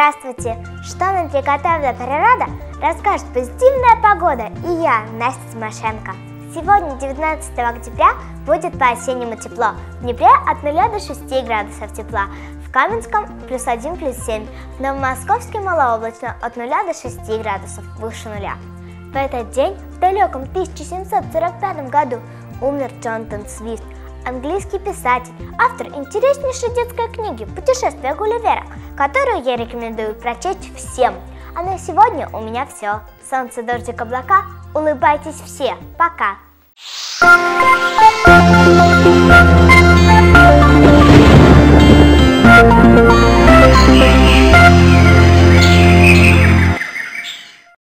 Здравствуйте! Что нам приготовила природа, расскажет позитивная погода и я, Настя Тимошенко. Сегодня, 19 октября, будет по-осеннему тепло. В Днепре от 0 до 6 градусов тепла, в Каменском +1, +7, в Новомосковске малооблачно от 0 до 6 градусов, выше нуля. В этот день, в далеком 1745 году, умер Джонатан Свифт, английский писатель, автор интереснейшей детской книги «Путешествие Гулливера», которую я рекомендую прочесть всем. А на сегодня у меня все. Солнце, дождик, облака. Улыбайтесь все. Пока!